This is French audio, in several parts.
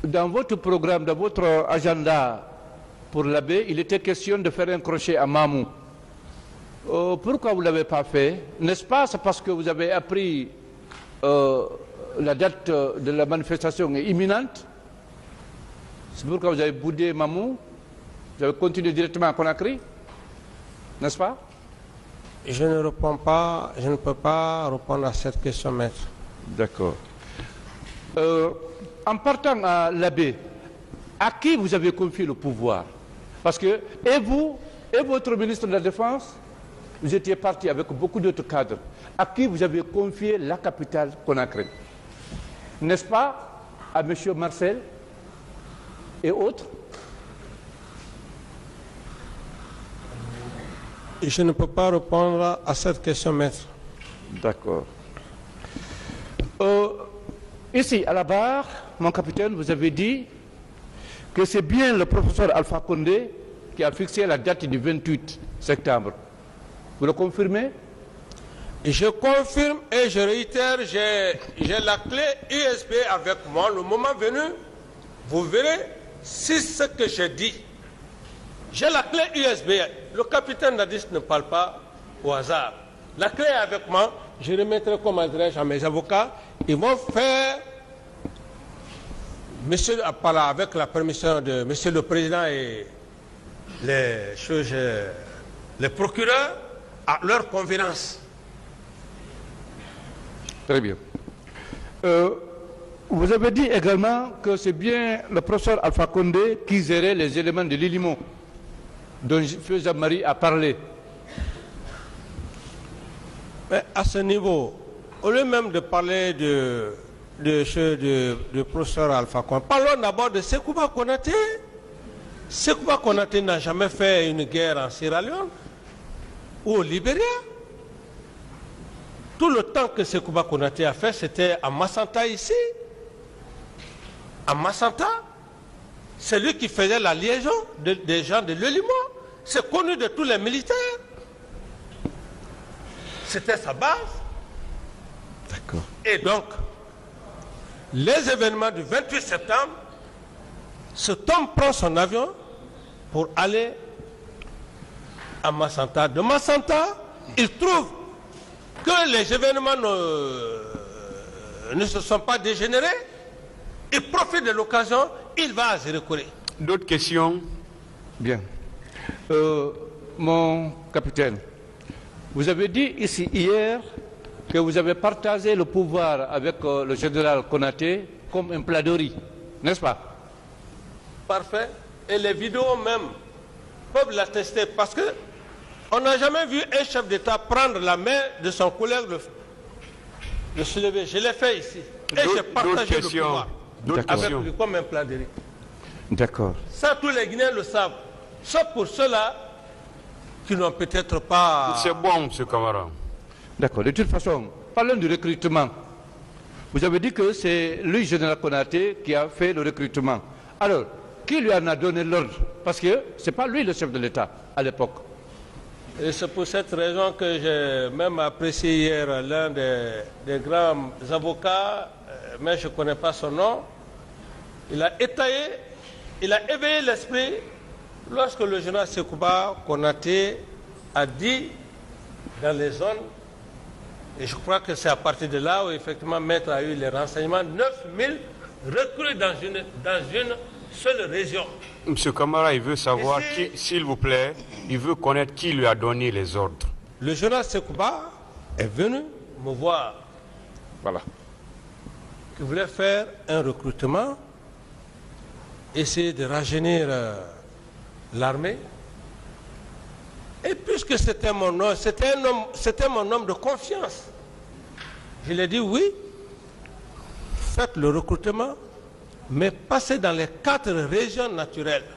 dans votre programme, dans votre agenda pour l'abbé, il était question de faire un crochet à Mamou. Pourquoi vous ne l'avez pas fait? N'est-ce pas? C'est parce que vous avez appris la date de la manifestation est imminente. C'est pourquoi vous avez boudé Mamou. Vous avez continué directement à Conakry. N'est-ce pas? Je ne réponds pas, je ne peux pas répondre à cette question, maître. D'accord. En partant à l'abbé, à qui vous avez confié le pouvoir? Parce que, et vous, et votre ministre de la Défense, vous étiez parti avec beaucoup d'autres cadres. À qui vous avez confié la capitale Conakry? N'est-ce pas à M. Marcel et autres? Je ne peux pas répondre à cette question, maître. D'accord. Ici, à la barre, mon capitaine, vous avez dit que c'est bien le professeur Alpha Condé qui a fixé la date du 28 septembre. Vous le confirmez? Je confirme et je réitère, j'ai la clé USB avec moi. Le moment venu, vous verrez si ce que j'ai dit. J'ai la clé USB. Le capitaine Nadis ne parle pas au hasard. La clé est avec moi. Je remettrai comme adresse à mes avocats. Ils vont faire, monsieur, avec la permission de monsieur le président et les procureurs, à leur convenance. Très bien. Vous avez dit également que c'est bien le professeur Alpha Condé qui gérait les éléments de l'Ilimo, dont Feu Jean-Marie a parlé. Mais à ce niveau, au lieu même de parler de professeur Alpha Condé, parlons d'abord de Sekouba Konaté. Sekouba Konaté n'a jamais fait une guerre en Sierra Leone ou au Libéria. Tout le temps que Sekouba Konaté a fait, c'était à Massanta ici. À Massanta, c'est lui qui faisait la liaison des gens de l'Elimo. C'est connu de tous les militaires. C'était sa base. D'accord. Et donc, les événements du 28 septembre, cet homme prend son avion pour aller à Massanta. De Massanta, il trouve que les événements ne se sont pas dégénérés. Il profite de l'occasion, il va à Zérekore. D'autres questions? Bien. Mon capitaine, vous avez dit ici hier que vous avez partagé le pouvoir avec le général Konaté comme un plat de riz, n'est-ce pas? Parfait. Et les vidéos même peuvent l'attester parce que on n'a jamais vu un chef d'État prendre la main de son collègue de se lever. Je l'ai fait ici. Et j'ai partagé le pouvoir avec lui comme un plat de riz. D'accord. Ça, tous les Guinéens le savent. Sauf pour ceux-là qui n'ont peut-être pas... C'est bon, M. Camara. D'accord. De toute façon, parlons du recrutement. Vous avez dit que c'est lui, général Konaté, qui a fait le recrutement. Alors, qui lui en a donné l'ordre? Parce que ce n'est pas lui le chef de l'État à l'époque. Et c'est pour cette raison que j'ai même apprécié hier l'un des grands avocats, mais je ne connais pas son nom. Il a étayé, il a éveillé l'esprit lorsque le général Sekouba Konaté a dit dans les zones, et je crois que c'est à partir de là où effectivement Maître a eu les renseignements, 9000 recrues dans une seule région. Monsieur Camara, il veut savoir, s'il vous plaît, il veut connaître qui lui a donné les ordres. Le général Sekouba est venu me voir. Voilà. Il voulait faire un recrutement, essayer de rajeunir l'armée. Et puisque c'était mon homme, c'était mon homme de confiance, je lui ai dit oui, faites le recrutement, mais passez dans les 4 régions naturelles,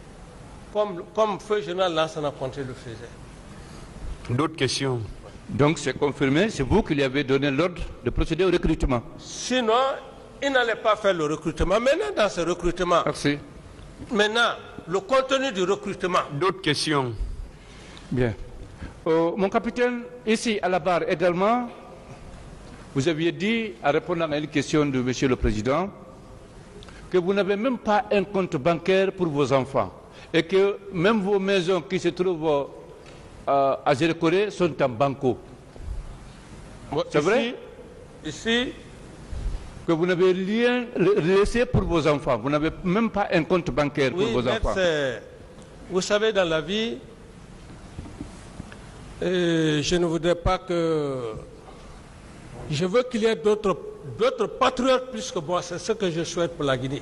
comme Feu Général Lansana Conté le faisait. D'autres questions? Donc c'est confirmé, c'est vous qui lui avez donné l'ordre de procéder au recrutement. Sinon, il n'allait pas faire le recrutement. Maintenant, dans ce recrutement, merci. Maintenant, le contenu du recrutement. D'autres questions? Bien. Mon capitaine, ici à la barre également, vous aviez dit, en répondant à une question de Monsieur le Président, que vous n'avez même pas un compte bancaire pour vos enfants et que même vos maisons qui se trouvent à Gérécoré sont en banco. C'est vrai? Ici, que vous n'avez rien laissé pour vos enfants. Vous n'avez même pas un compte bancaire pour vos enfants. Vous savez, dans la vie, je ne voudrais pas que... Je veux qu'il y ait d'autres patriotes plus que moi. C'est ce que je souhaite pour la Guinée.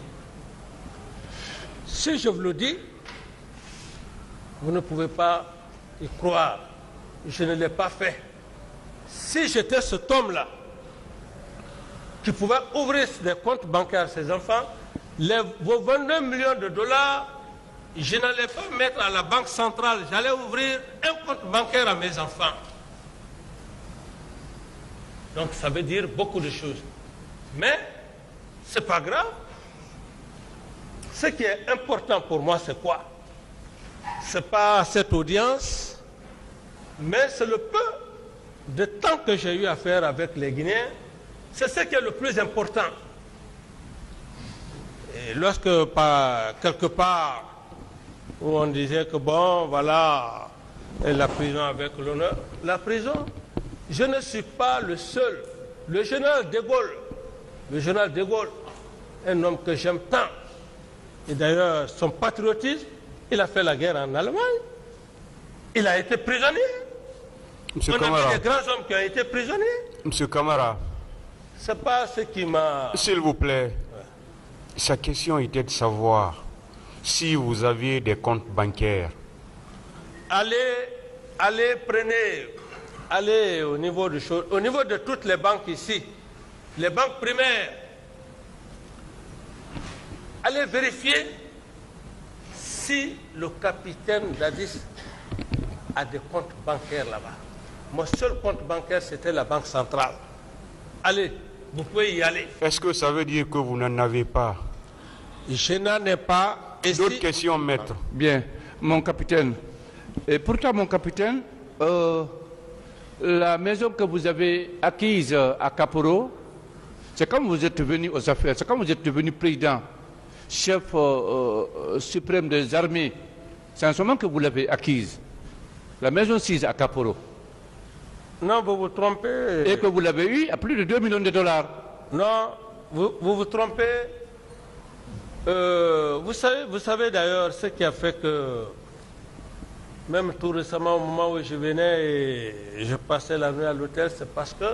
Si je vous le dis, vous ne pouvez pas y croire. Je ne l'ai pas fait. Si j'étais cet homme-là, qui pouvait ouvrir des comptes bancaires à ses enfants, vos 22 millions de dollars, je n'allais pas mettre à la banque centrale, j'allais ouvrir un compte bancaire à mes enfants. Donc ça veut dire beaucoup de choses. Mais ce n'est pas grave. Ce qui est important pour moi, c'est quoi? Ce n'est pas cette audience, mais c'est le peu de temps que j'ai eu à faire avec les Guinéens. C'est ce qui est le plus important. Et lorsque, quelque part, où on disait que bon, voilà, la prison avec l'honneur, la prison, je ne suis pas le seul. Le général de Gaulle, un homme que j'aime tant, et d'ailleurs son patriotisme, il a fait la guerre en Allemagne, il a été prisonnier. Monsieur On Camara. a vu des grands hommes qui ont été prisonniers. Monsieur Camara. C'est pas ce qui m'a... S'il vous plaît, sa question était de savoir si vous aviez des comptes bancaires. Allez au niveau de toutes les banques ici, les banques primaires, allez vérifier si le capitaine Dadis a des comptes bancaires là-bas. Mon seul compte bancaire, c'était la banque centrale. Allez, vous pouvez y aller. Est-ce que ça veut dire que vous n'en avez pas? Je n'en ai pas. D'autres questions, maître? Bien, mon capitaine. Et pourtant, mon capitaine, la maison que vous avez acquise à Kaporo, c'est quand vous êtes venu aux affaires, c'est quand vous êtes devenu président, chef suprême des armées, c'est en ce moment que vous l'avez acquise. La maison 6 à Kaporo. Non, vous vous trompez. Et que vous l'avez eu à plus de 2 millions de dollars. Non, vous vous trompez. Vous savez d'ailleurs ce qui a fait que, même tout récemment, au moment où je venais et je passais la nuit à l'hôtel, c'est parce que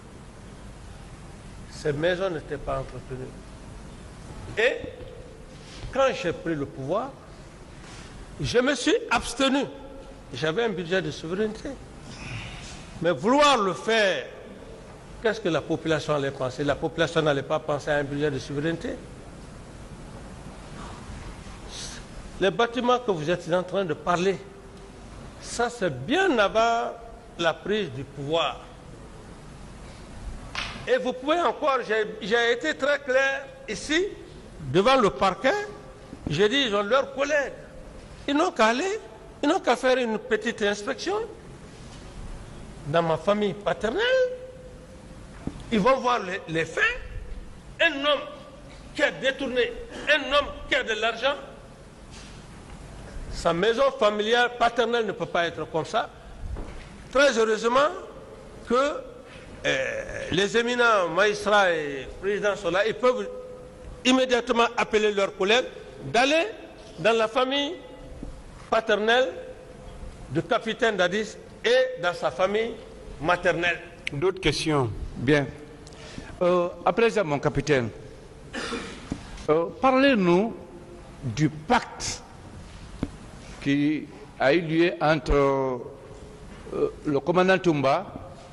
ces maisons n'étaient pas entretenues. Et quand j'ai pris le pouvoir, je me suis abstenu. J'avais un budget de souveraineté. Mais vouloir le faire, qu'est-ce que la population allait penser? La population n'allait pas penser à un budget de souveraineté. Les bâtiments que vous êtes en train de parler, ça c'est bien avant la prise du pouvoir. Et vous pouvez encore, j'ai été très clair ici, devant le parquet, j'ai dit, ils ont leurs collègues. Ils n'ont qu'à aller, ils n'ont qu'à faire une petite inspection. Dans ma famille paternelle, ils vont voir les faits. Un homme qui a détourné, un homme qui a de l'argent, sa maison familiale paternelle ne peut pas être comme ça. Très heureusement que les éminents magistrats et présidents sont là, ils peuvent immédiatement appeler leurs collègues d'aller dans la famille paternelle du capitaine Dadis et dans sa famille maternelle. D'autres questions? Bien. À présent, mon capitaine, parlez-nous du pacte qui a eu lieu entre le commandant Toumba,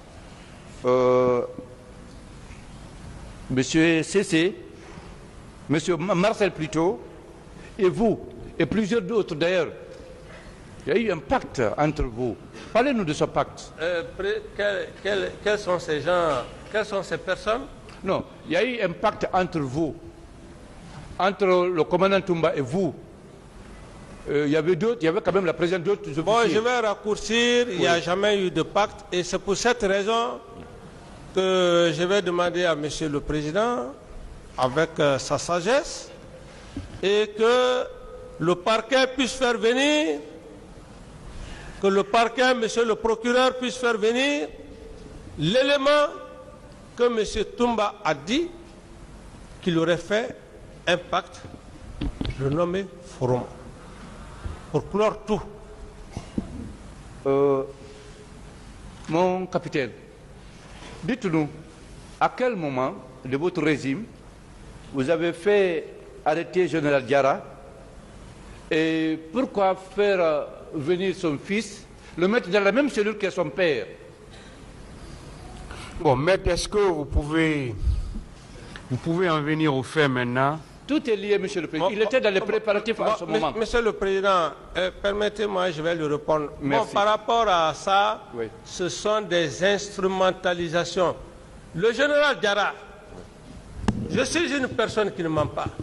M. Cessé, M. Marcel plutôt, et vous, et plusieurs d'autres d'ailleurs. Il y a eu un pacte entre vous. Parlez-nous de ce pacte. Quels sont ces gens, quelles sont ces personnes? Non, il y a eu un pacte entre vous, entre le commandant Toumba et vous. Il y avait d'autres, il y avait quand même la présence d'autres officiers. Bon, je vais raccourcir, il n'y a jamais eu de pacte et c'est pour cette raison que je vais demander à M. le Président, avec sa sagesse, et que le parquet puisse faire venir, que le parquet, monsieur le procureur, puisse faire venir l'élément que monsieur Toumba a dit qu'il aurait fait impact, le nommer Forum, pour clore tout. Mon capitaine, dites-nous, à quel moment de votre régime vous avez fait arrêter Général Diarra et pourquoi faire venir son fils, le mettre dans la même cellule que son père? Bon, maître, est-ce que vous pouvez en venir au fait maintenant? Tout est lié, monsieur le Président. Il était dans les préparatifs à ce moment. Monsieur le Président, permettez-moi, je vais lui répondre. Bon, par rapport à ça, oui, ce sont des instrumentalisations. Le général Diarra, je suis une personne qui ne ment pas.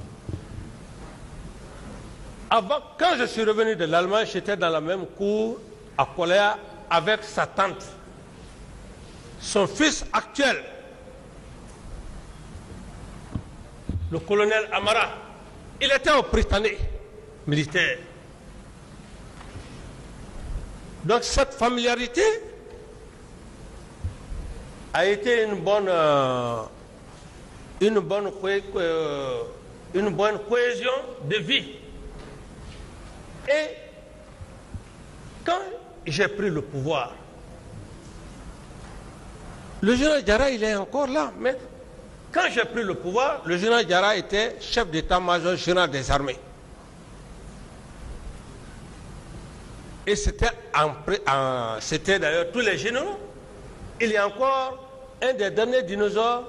Avant, quand je suis revenu de l'Allemagne, j'étais dans la même cour à Koléa avec sa tante. Son fils actuel, le colonel Amara, il était au Britannique militaire. Donc cette familiarité a été une bonne cohésion de vie. Et quand j'ai pris le pouvoir, le général Diarra, il est encore là, mais quand j'ai pris le pouvoir, le général Diarra était chef d'état-major général des armées. Et c'était d'ailleurs tous les généraux. Il y a encore un des derniers dinosaures,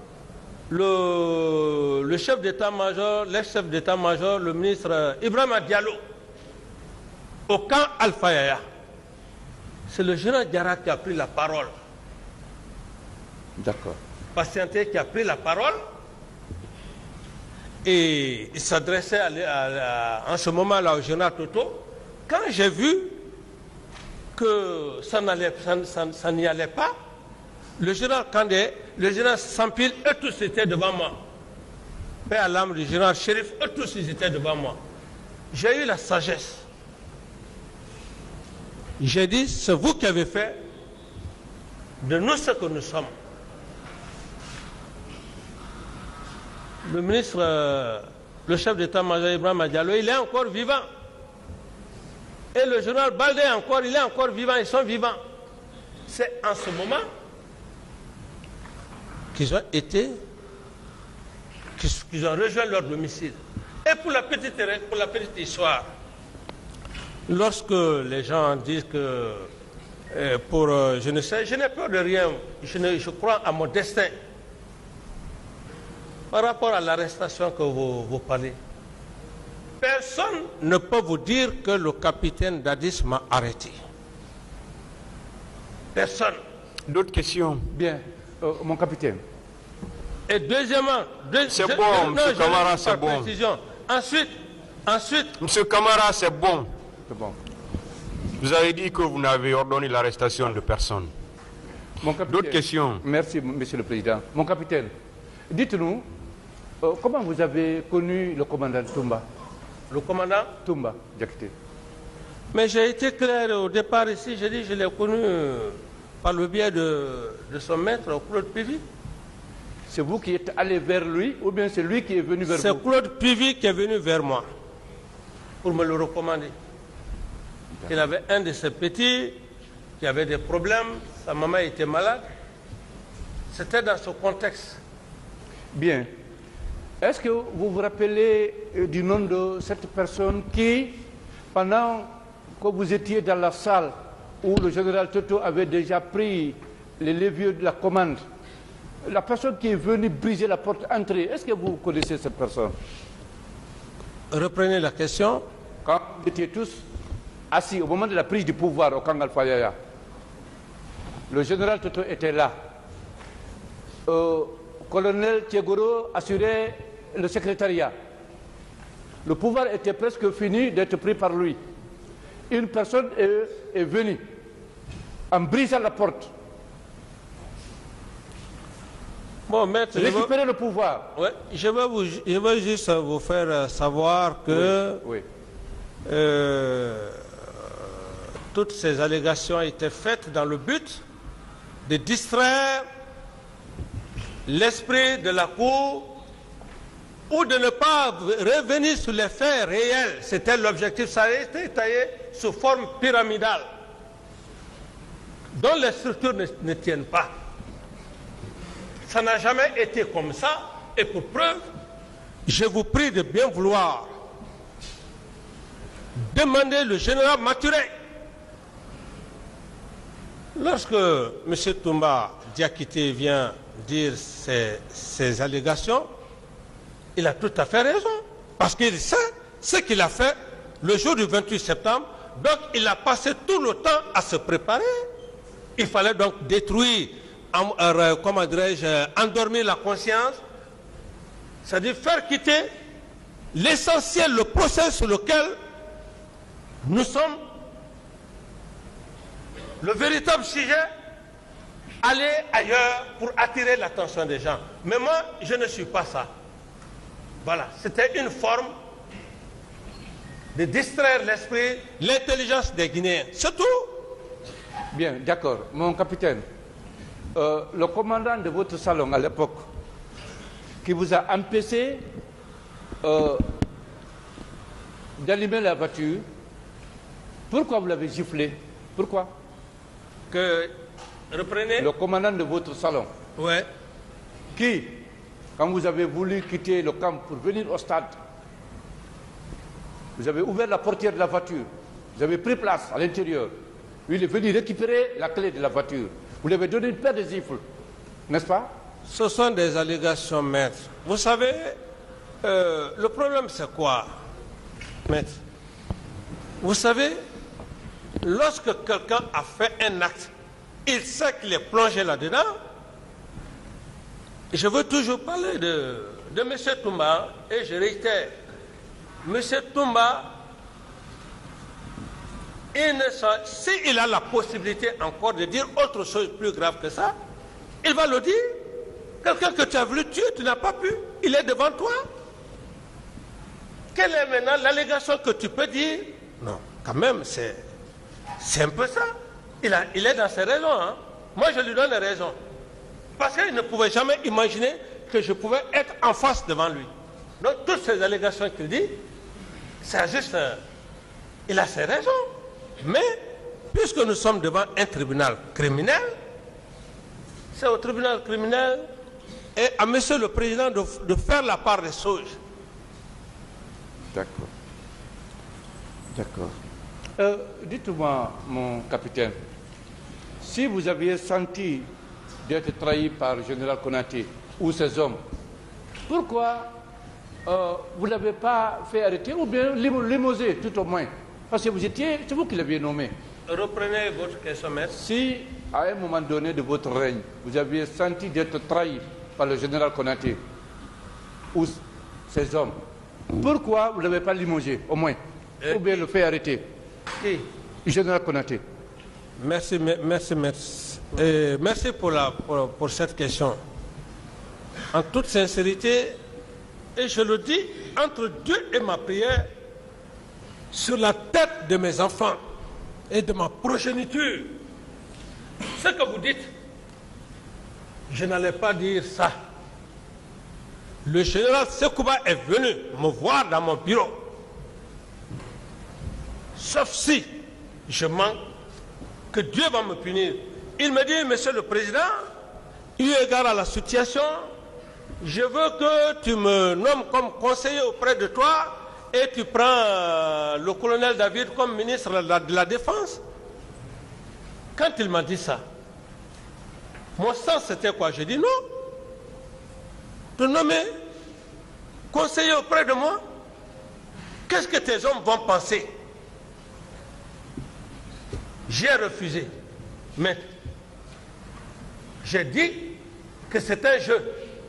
le chef d'état-major, l'ex-chef d'état-major, le ministre Ibrahima Diallo, au camp Alpha Yaya. C'est le général Diarra qui a pris la parole. D'accord. Patienté qui a pris la parole et il s'adressait en ce moment-là au général Toto. Quand j'ai vu que ça n'y allait pas, le général Kandé, le général Sampil, eux tous étaient devant moi. Père à l'âme du général Chérif, eux tous ils étaient devant moi. J'ai eu la sagesse. J'ai dit, c'est vous qui avez fait de nous ce que nous sommes. Le ministre, le chef d'état-major Ibrahima Diallo, il est encore vivant. Et le général Baldé encore, il est encore vivant, ils sont vivants. C'est en ce moment qu'ils ont rejoint leur domicile. Et pour la petite histoire, lorsque les gens disent que je ne sais, je n'ai peur de rien, je crois à mon destin. Par rapport à l'arrestation que vous parlez, personne ne peut vous dire que le capitaine Dadis m'a arrêté. Personne. D'autres questions? Bien, mon capitaine. Et deuxièmement... C'est bon, M. Camara, c'est bon. Ensuite... M. Camara, c'est bon. C'est bon. Vous avez dit que vous n'avez ordonné l'arrestation de personne. D'autres questions? Merci, Monsieur le Président. Mon capitaine, dites-nous, comment vous avez connu le commandant Toumba? Le commandant Toumba Diakité. Mais j'ai été clair au départ ici, j'ai dit je l'ai connu par le biais de son maître, Claude Pivy. C'est vous qui êtes allé vers lui ou bien c'est lui qui est venu vers vous? C'est Claude Pivy qui est venu vers moi pour me le recommander. Il avait un de ses petits qui avait des problèmes, sa maman était malade. C'était dans ce contexte. Bien. Est-ce que vous vous rappelez du nom de cette personne qui, pendant que vous étiez dans la salle où le général Toto avait déjà pris les leviers de la commande, la personne qui est venue briser la porte entrée, est-ce que vous connaissez cette personne? Reprenez la question. Quand vous étiez tous assis au moment de la prise du pouvoir au camp Alpha Yaya, le général Toto était là. Colonel Thiegoro assurait le secrétariat. Le pouvoir était presque fini d'être pris par lui. Une personne est venue en brisant la porte. Bon, maître, récupérer le pouvoir. Ouais, je vais juste vous faire savoir que Oui. toutes ces allégations étaient faites dans le but de distraire l'esprit de la Cour ou de ne pas revenir sur les faits réels. C'était l'objectif. Ça a été taillé sous forme pyramidale, dont les structures ne tiennent pas. Ça n'a jamais été comme ça. Et pour preuve, je vous prie de bien vouloir demander le général Maturé. Lorsque M. Toumba Diakité vient dire ces allégations, il a tout à fait raison. Parce qu'il sait ce qu'il a fait le jour du 28 septembre. Donc il a passé tout le temps à se préparer. Il fallait donc détruire, comment dirais-je, endormir la conscience. C'est-à-dire faire quitter l'essentiel, le procès sur lequel nous sommes, le véritable sujet, aller ailleurs pour attirer l'attention des gens. Mais moi, je ne suis pas ça. Voilà, c'était une forme de distraire l'esprit, l'intelligence des Guinéens. C'est tout. Bien, d'accord. Mon capitaine, le commandant de votre salon à l'époque, qui vous a empêché d'allumer la voiture, pourquoi vous l'avez giflé? Pourquoi? Reprenez. Le commandant de votre salon. Ouais. Qui, quand vous avez voulu quitter le camp pour venir au stade, vous avez ouvert la portière de la voiture, vous avez pris place à l'intérieur. Lui, il est venu récupérer la clé de la voiture. Vous lui avez donné une paire de gifles, n'est-ce pas? Ce sont des allégations, maître. Vous savez, le problème c'est quoi, maître? Vous savez, lorsque quelqu'un a fait un acte, il sait qu'il est plongé là-dedans. Je veux toujours parler de M. Toumba, et je réitère, M. Toumba, s'il a la possibilité encore de dire autre chose plus grave que ça, il va le dire. Quelqu'un que tu as voulu tuer, tu n'as pas pu. Il est devant toi. Quelle est maintenant l'allégation que tu peux dire? Non, quand même, c'est un peu ça. Il est dans ses raisons. Hein. Moi, je lui donne les raisons. Parce qu'il ne pouvait jamais imaginer que je pouvais être en face devant lui. Donc, toutes ces allégations qu'il dit, c'est juste... il a ses raisons. Mais, puisque nous sommes devant un tribunal criminel, c'est au tribunal criminel et à monsieur le président de faire la part des choses. D'accord. D'accord. Dites-moi, mon capitaine, si vous aviez senti d'être trahi par le général Konaté ou ses hommes, pourquoi vous ne l'avez pas fait arrêter ou bien limoger tout au moins? Parce que c'est vous qui l'aviez nommé. Reprenez votre question, maître. Si, à un moment donné de votre règne, vous aviez senti d'être trahi par le général Konaté ou ses hommes, pourquoi vous ne l'avez pas limogé, au moins? Ou bien le fait arrêter? Qui? Le général Konaté. Merci, merci, merci. Merci pour cette question. En toute sincérité, et je le dis, entre Dieu et ma prière, sur la tête de mes enfants et de ma progéniture, ce que vous dites, je n'allais pas dire ça. Le général Sekouba est venu me voir dans mon bureau. Sauf si je manque, que Dieu va me punir. Il me dit, monsieur le président, eu égard à la situation, je veux que tu me nommes comme conseiller auprès de toi et tu prends le colonel David comme ministre de la Défense. Quand il m'a dit ça, mon sens c'était quoi? J'ai dit non. Te nommer conseiller auprès de moi, qu'est-ce que tes hommes vont penser? J'ai refusé. Mais j'ai dit que c'est un jeu.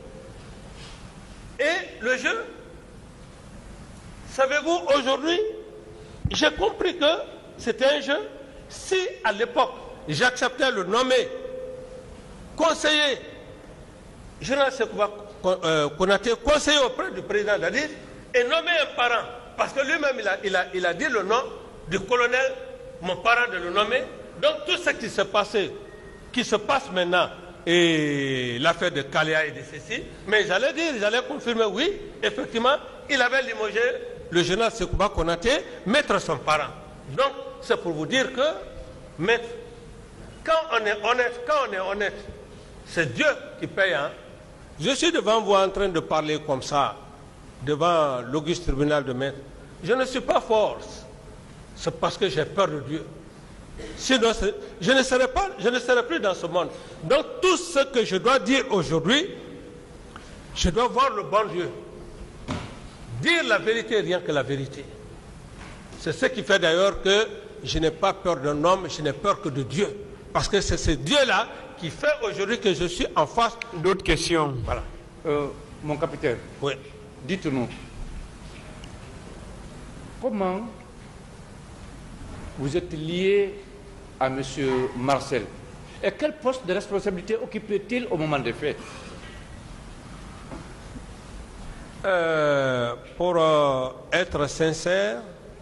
Et le jeu, savez-vous, aujourd'hui, j'ai compris que c'était un jeu. Si à l'époque, j'acceptais le nommer conseiller général Sekouba Konaté, conseiller auprès du président Dadis, est nommé un parent. Parce que lui-même, il a dit le nom du colonel, mon parent, de le nommer. Donc tout ce qui se passe maintenant, et l'affaire de Kaléa et de ceci, mais j'allais confirmer, oui, effectivement, il avait limogé le général Sekouba Konaté, maître son parent. Donc, c'est pour vous dire que, maître, quand on est honnête, c'est Dieu qui paye. Hein. Je suis devant vous en train de parler comme ça, devant l'auguste tribunal de maître. Je ne suis pas fort, c'est parce que j'ai peur de Dieu. Sinon, je ne serai plus dans ce monde. Donc, tout ce que je dois dire aujourd'hui, je dois voir le bon Dieu. Dire la vérité, rien que la vérité. C'est ce qui fait d'ailleurs que je n'ai pas peur d'un homme, je n'ai peur que de Dieu. Parce que c'est ce Dieu-là qui fait aujourd'hui que je suis en face. D'autres questions? Voilà. Mon capitaine, oui. Dites-nous, comment vous êtes lié à M. Marcel et quel poste de responsabilité occupait-il au moment des faits? Pour être sincère,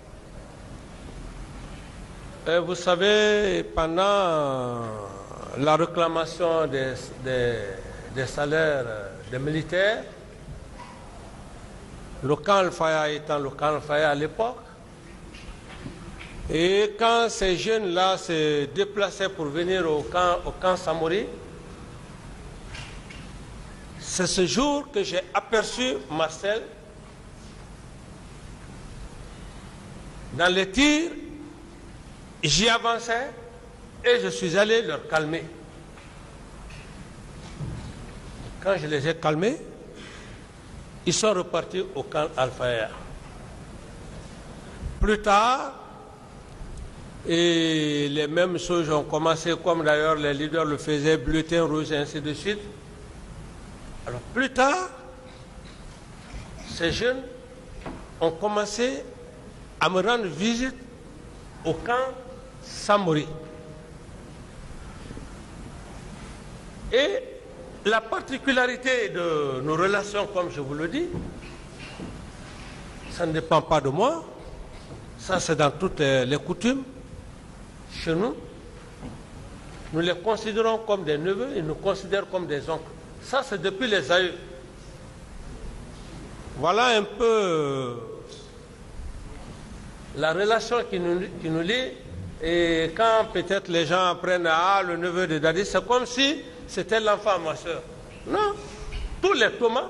vous savez, pendant la réclamation des salaires des militaires, le camp Al-Faya étant le camp Al-Faya à l'époque, et quand ces jeunes-là se déplaçaient pour venir au camp Samori, c'est ce jour que j'ai aperçu Marcel dans les tirs. J'y avançais et je suis allé leur calmer. Quand je les ai calmés, ils sont repartis au camp Al-Faya. Plus tard, et les mêmes choses ont commencé, comme d'ailleurs les leaders le faisaient, bulletin rouge et ainsi de suite. Alors plus tard, ces jeunes ont commencé à me rendre visite au camp Samori. Et la particularité de nos relations, comme je vous le dis, ça ne dépend pas de moi, ça c'est dans toutes les coutumes. Chez nous, nous les considérons comme des neveux, ils nous considèrent comme des oncles. Ça, c'est depuis les aïeux. Voilà un peu la relation qui nous lie. Et quand peut-être les gens apprennent le neveu de Dadis, c'est comme si c'était l'enfant, ma soeur. Non, tous les Thomas,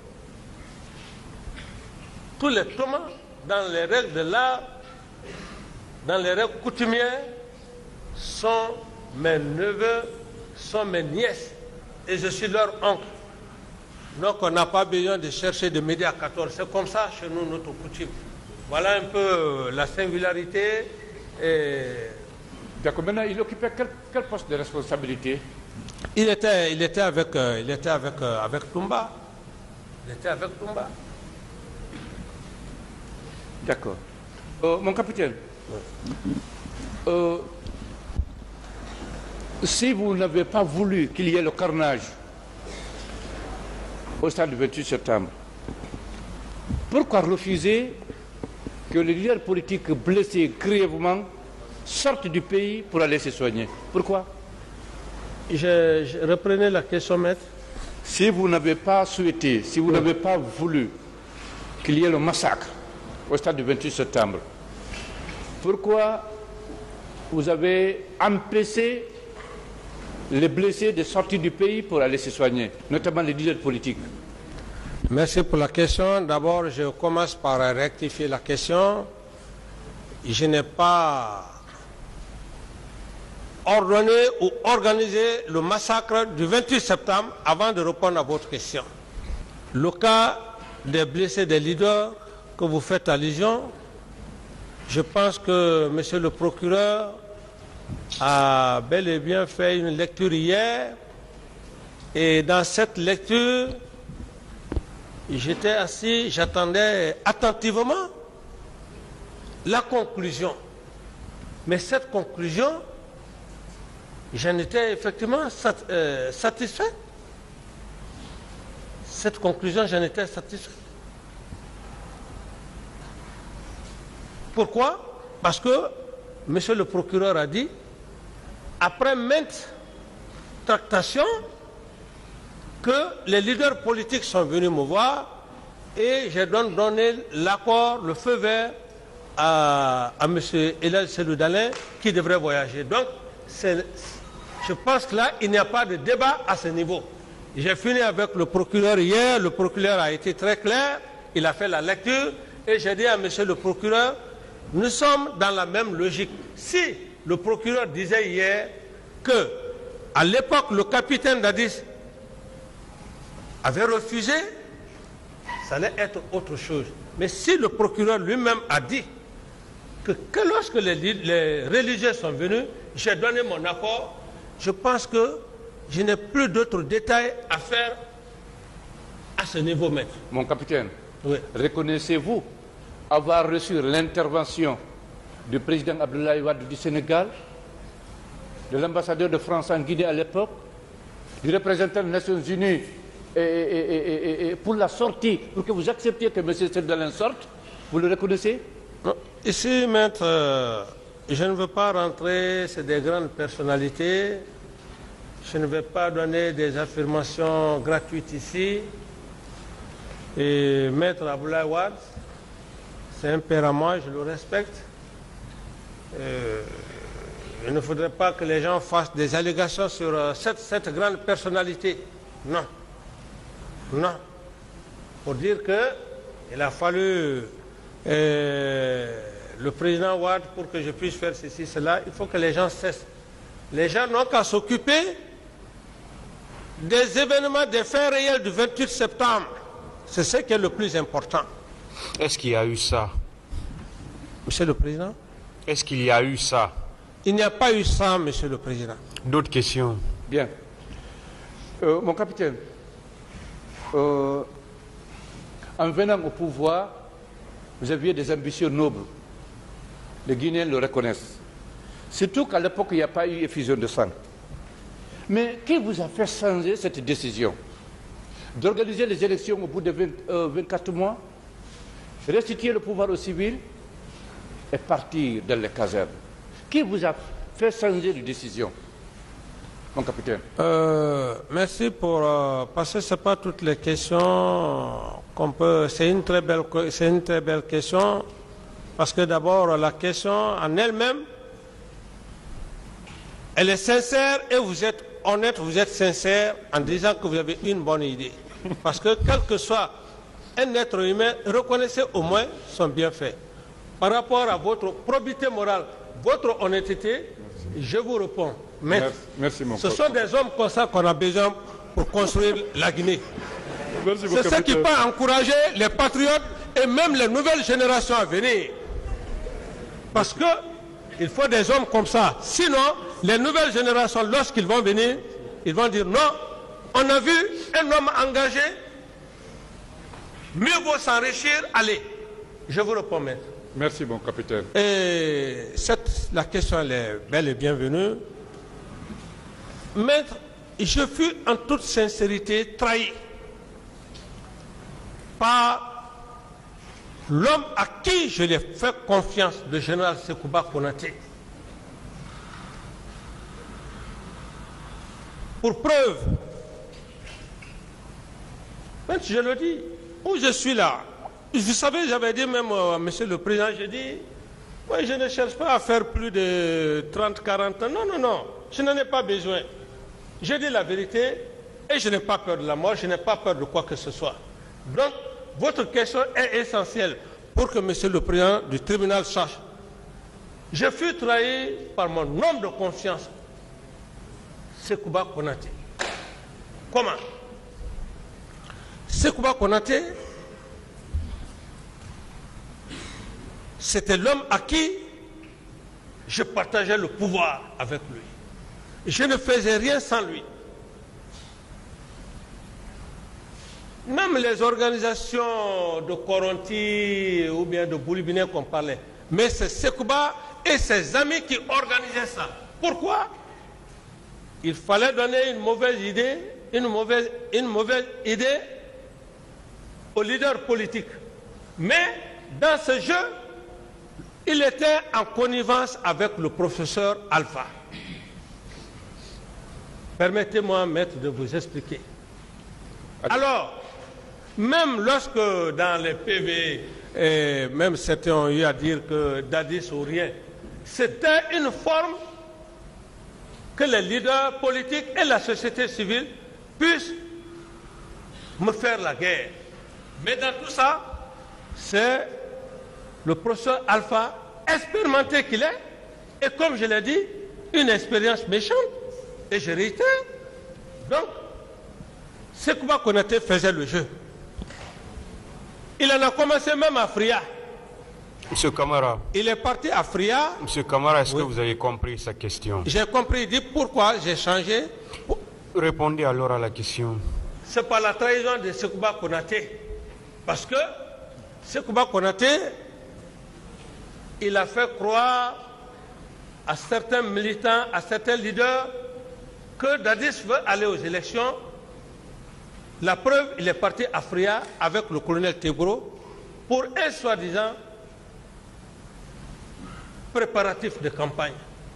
dans les règles de l'art, dans les règles coutumières, sont mes neveux, sont mes nièces, et je suis leur oncle. Donc on n'a pas besoin de chercher de midi à 14. C'est comme ça chez nous, notre coutume. Voilà un peu la singularité. D'accord, maintenant il occupait quel poste de responsabilité? Il était avec Toumba. Il était avec Toumba. D'accord. Mon capitaine, si vous n'avez pas voulu qu'il y ait le carnage au stade du 28 septembre, pourquoi refuser que les leaders politiques blessés grièvement sortent du pays pour aller se soigner? Pourquoi? Je reprenais la question, maître. Si vous n'avez pas souhaité, si vous n'avez pas voulu qu'il y ait le massacre au stade du 28 septembre, pourquoi vous avez empêché les blessés de sortir du pays pour aller se soigner, notamment les leaders politiques? Merci pour la question. D'abord, je commence par rectifier la question. Je n'ai pas ordonné ou organisé le massacre du 28 septembre avant de répondre à votre question. Le cas des blessés des leaders que vous faites allusion, je pense que monsieur le procureur a bel et bien fait une lecture hier, et dans cette lecture, j'étais assis, j'attendais attentivement la conclusion. Mais cette conclusion, j'en étais effectivement satisfait. cette conclusion, j'en étais satisfait. Pourquoi? Parce que monsieur le procureur a dit, après maintes tractations, que les leaders politiques sont venus me voir et j'ai donc donné l'accord, le feu vert à M. Elhadji Cellou Dalein qui devrait voyager. Donc, je pense que là, il n'y a pas de débat à ce niveau. J'ai fini avec le procureur hier, le procureur a été très clair, il a fait la lecture et j'ai dit à M. le procureur, nous sommes dans la même logique. Si le procureur disait hier que, à l'époque, le capitaine Dadis avait refusé, ça allait être autre chose. Mais si le procureur lui-même a dit que lorsque les religieux sont venus, j'ai donné mon accord, je pense que je n'ai plus d'autres détails à faire à ce niveau, maître. Mon capitaine, oui. Reconnaissez-vous avoir reçu l'intervention du président Abdoulaye Wade du Sénégal, de l'ambassadeur de France en Guinée à l'époque, du représentant des Nations Unies et pour la sortie, pour que vous acceptiez que M. Cellou Dalein sorte? Vous le reconnaissez? Non. Ici, maître, je ne veux pas rentrer, c'est des grandes personnalités. Je ne vais pas donner des affirmations gratuites ici. Et maître Abdoulaye Wade, c'est un père à moi, je le respecte. Il ne faudrait pas que les gens fassent des allégations sur cette grande personnalité. Non. Non. Pour dire qu'il a fallu le président Wade pour que je puisse faire ceci, cela, il faut que les gens cessent. Les gens n'ont qu'à s'occuper des événements, des faits réels du 28 septembre. C'est ce qui est le plus important. Est-ce qu'il y a eu ça? Monsieur le Président? Est-ce qu'il y a eu ça? Il n'y a pas eu ça, Monsieur le Président. D'autres questions? Bien. Mon capitaine, en venant au pouvoir, vous aviez des ambitions nobles. Les Guinéens le reconnaissent. Surtout qu'à l'époque, il n'y a pas eu effusion de sang. Mais qui vous a fait changer cette décision d'organiser les élections au bout de 24 mois, restituer le pouvoir aux civils et partir dans les casernes? Qui vous a fait changer de décision, mon capitaine? Merci pour... parce que ce n'est pas toutes les questions qu'on peut... C'est une très belle question, parce que d'abord, la question en elle-même, elle est sincère et vous êtes honnête, vous êtes sincère en disant que vous avez une bonne idée. Parce que quel que soit un être humain, reconnaissez au moins son bienfait. Par rapport à votre probité morale, votre honnêteté, je vous réponds. Merci, mon ce sont des hommes comme ça qu'on a besoin pour construire la Guinée. C'est ce qui peut encourager les patriotes et même les nouvelles générations à venir. Parce que il faut des hommes comme ça. Sinon, les nouvelles générations, lorsqu'ils vont venir, ils vont dire non, on a vu un homme engagé, mieux vaut s'enrichir, allez. Je vous réponds, maître. Merci, mon capitaine. Et la question, elle est belle et bienvenue. Maître, je fus en toute sincérité trahi par l'homme à qui je l'ai fait confiance, le général Sekouba Konaté. Pour preuve, maître, je le dis, où je suis là, vous savez, j'avais dit même à monsieur le président, j'ai dit, moi je ne cherche pas à faire plus de 30, 40 ans. Non, non, non, je n'en ai pas besoin. Je dis la vérité et je n'ai pas peur de la mort, je n'ai pas peur de quoi que ce soit. Donc, votre question est essentielle pour que monsieur le président du tribunal sache. Je fus trahi par mon homme de confiance, Sekouba Konaté. Comment? Sekouba Konaté, c'était l'homme à qui je partageais le pouvoir avec lui. Je ne faisais rien sans lui. Même les organisations de Koronti ou bien de Boulibiné qu'on parlait, mais c'est Sekouba et ses amis qui organisaient ça. Pourquoi? Il fallait donner une mauvaise idée aux leaders politiques. Mais dans ce jeu, il était en connivence avec le professeur Alpha. Permettez-moi, maître, de vous expliquer. Alors, même lorsque dans les PV, et même certains ont eu à dire que Dadis ou rien, c'était une forme que les leaders politiques et la société civile puissent me faire la guerre. Mais dans tout ça, c'est le professeur Alpha, expérimenté qu'il est, et comme je l'ai dit, une expérience méchante. Et je réitère. Donc, Sekouba Konaté faisait le jeu. Il en a commencé même à Fria. Monsieur Camara. Il est parti à Fria. Monsieur Camara, est-ce Oui. que vous avez compris sa question? J'ai compris, il dit pourquoi j'ai changé. Répondez alors à la question. C'est par la trahison de Sekouba Konaté. Parce que Sekouba Konaté, il a fait croire à certains militants, à certains leaders, que Dadis veut aller aux élections. La preuve, il est parti à Fria avec le colonel Tebro pour un soi-disant préparatif de campagne.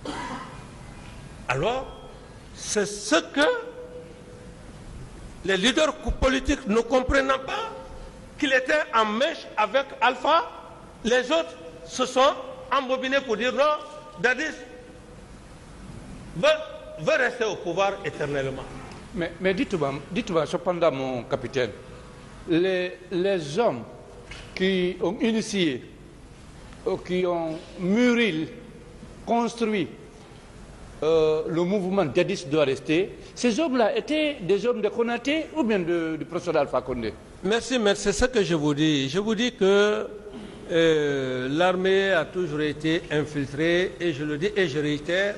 Alors, c'est ce que les leaders politiques ne comprenant pas qu'il était en mèche avec Alpha, les autres se sont embobinés pour dire non, Dadis veut rester au pouvoir éternellement. Mais dites-moi cependant, mon capitaine, les hommes qui ont initié, qui ont mûri, construit le mouvement Dadis doit rester, ces hommes-là étaient des hommes de Konaté ou bien du professeur Alpha Condé? Merci, mais c'est ce que je vous dis. Je vous dis que l'armée a toujours été infiltrée, et je le dis et je réitère,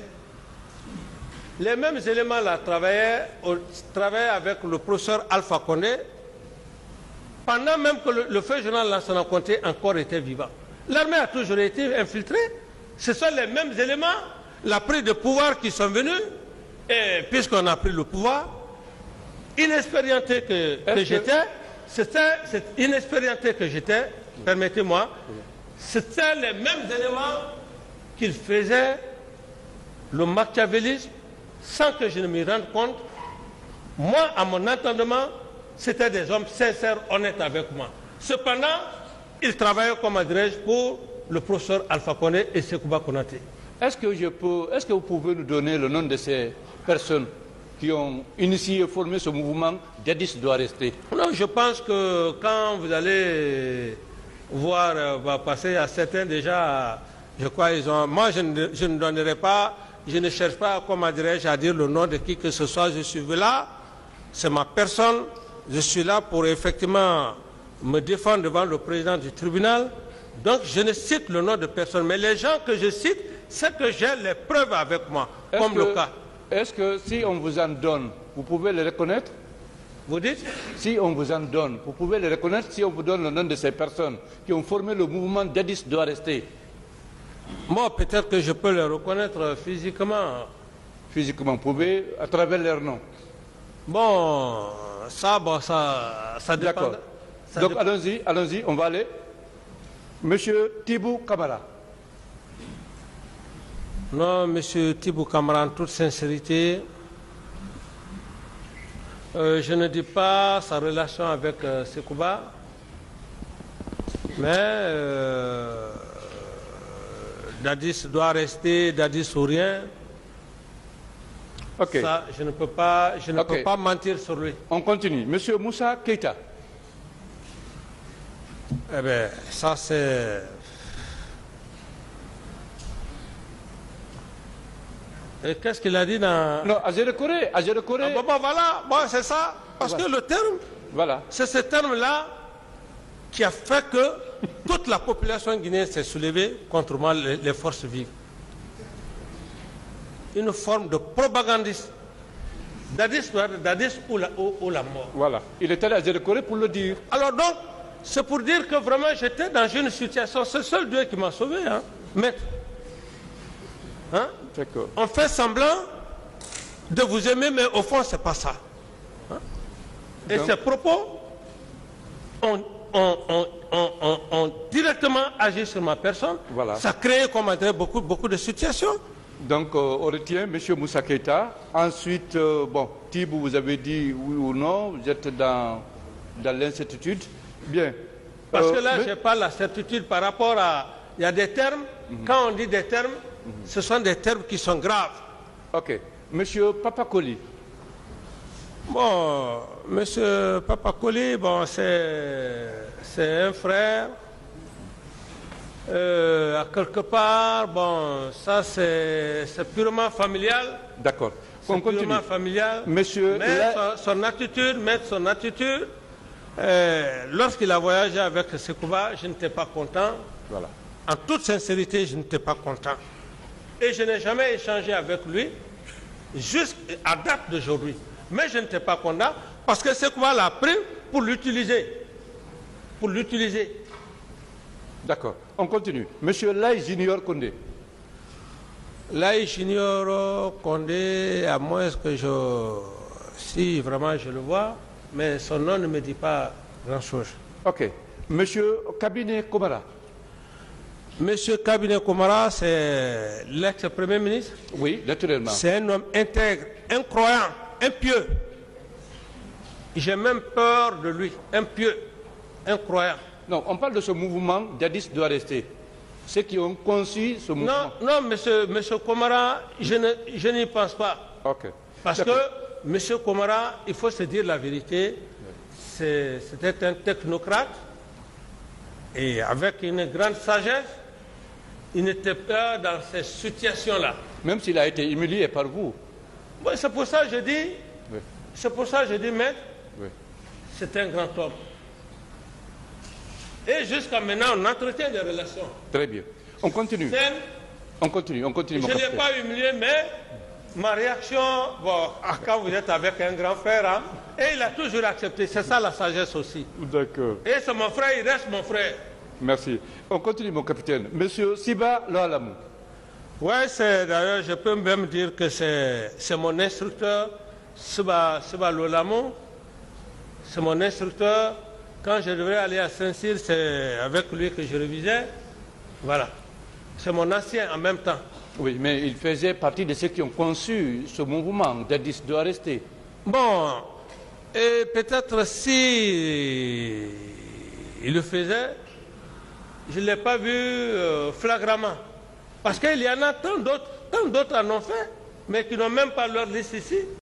les mêmes éléments là travaillaient avec le professeur Alpha Condé pendant même que le feu général Lansana Conté encore était vivant. L'armée a toujours été infiltrée. Ce sont les mêmes éléments, la prise de pouvoir qui sont venus, et puisqu'on a pris le pouvoir, inexpérimenté que j'étais, c'était inexpérimenté que j'étais, permettez-moi, c'était les mêmes éléments qu'ils faisaient le machiavélisme sans que je ne m'y rende compte. Moi, à mon entendement, c'était des hommes sincères, honnêtes avec moi. Cependant, ils travaillaient, comme dirais-je, pour le professeur Alpha Condé et Sekouba Konaté. Est-ce que vous pouvez nous donner le nom de ces personnes qui ont initié et formé ce mouvement Dadis doit rester? Non, je pense que quand vous allez voir, va passer à certains déjà, je crois ils ont. Moi, je ne donnerai pas, je ne cherche pas, comment dirais-je, à dire le nom de qui que ce soit. Je suis là, c'est ma personne. Je suis là pour effectivement me défendre devant le président du tribunal. Donc, je ne cite le nom de personne, mais les gens que je cite, c'est que j'ai les preuves avec moi, comme le cas. Est-ce que si on vous en donne, vous pouvez les reconnaître? Vous dites? Si on vous en donne, vous pouvez les reconnaître si on vous donne le nom de ces personnes qui ont formé le mouvement Dadis doit rester? Moi, peut-être que je peux les reconnaître physiquement. Physiquement, vous pouvez, à travers leur nom. Bon, ça dépend. D'accord. Donc allons-y, on va aller. Monsieur Tibou Kamara. Non, monsieur Tibou Kamara, en toute sincérité, je ne dis pas sa relation avec Sekouba, mais Dadis doit rester, Dadis ou rien. Ok. Ça, je ne peux pas mentir sur lui. On continue. Monsieur Moussa Keita. Eh bien, ça c'est... Et qu'est-ce qu'il a dit dans... Non, Azere Corée. Ah, bon, voilà, bon, c'est ça. Parce que le terme, voilà. C'est ce terme-là qui a fait que toute la population guinéenne s'est soulevée contre moi, les forces vives. Une forme de propagandiste. Dadis ou la mort. Voilà. Il était allé à Azere Corée pour le dire. Alors donc, c'est pour dire que vraiment j'étais dans une situation, c'est le seul Dieu qui m'a sauvé, hein, maître. Hein? On fait semblant de vous aimer, mais au fond, c'est pas ça. Hein? Et ces propos ont ont directement agi sur ma personne. Voilà. Ça crée, comme on dirait, beaucoup de situations. Donc, on retient M. Moussa Keïta. Ensuite, bon, Tibou, vous avez dit oui ou non, vous êtes dans l'incertitude. Bien. Parce que là, je n'ai pas la certitude par rapport à... Il y a des termes, quand on dit des termes, ce sont des termes qui sont graves. Ok. Monsieur Papakoli. Bon, monsieur Papakoli, bon, c'est un frère. À quelque part, bon, ça c'est purement familial. D'accord. C'est purement familial. Monsieur, mais son attitude, lorsqu'il a voyagé avec Sekouba, je n'étais pas content. Voilà. En toute sincérité, je n'étais pas content. Et je n'ai jamais échangé avec lui jusqu'à date d'aujourd'hui. Mais je n'étais pas content parce que Sekouba l'a pris pour l'utiliser. Pour l'utiliser. D'accord. On continue. Monsieur Laï Junior Condé. Laï Junior Condé, à moins que si vraiment je le vois, mais son nom ne me dit pas grand-chose. Ok. Monsieur Kabinet Komara. Monsieur Kabinet Komara, c'est l'ex-premier ministre. Oui, naturellement. C'est un homme intègre, incroyant, impieux. J'ai même peur de lui, impieux, incroyant. Non, on parle de ce mouvement, Dadis doit rester. Ceux qui ont conçu ce mouvement. Non, monsieur Komara, je n'y pense pas. Ok. Parce que monsieur Komara, il faut se dire la vérité, c'était un technocrate et avec une grande sagesse, il n'était pas dans ces situations-là. Même s'il a été humilié par vous. Bon, c'est pour ça que je dis, maître, oui. C'est un grand homme. Et jusqu'à maintenant, on entretient des relations. Très bien. On continue. On continue. Je ne l'ai pas humilié, mais ma réaction, bon, quand vous êtes avec un grand frère, hein, et il a toujours accepté. C'est ça la sagesse aussi. D'accord. Et c'est mon frère, il reste mon frère. Merci. On continue, mon capitaine. Monsieur Siba Loalamou. Oui, d'ailleurs, je peux même dire que c'est mon instructeur, Siba Loalamou. C'est mon instructeur. Quand je devrais aller à Saint-Cyr, c'est avec lui que je révisais. Voilà. C'est mon ancien en même temps. Oui, mais il faisait partie de ceux qui ont conçu ce mouvement. Dadis doit rester. Bon, et peut-être si il le faisait, je ne l'ai pas vu flagramment. Parce qu'il y en a tant d'autres en ont fait, mais qui n'ont même pas leur liste ici.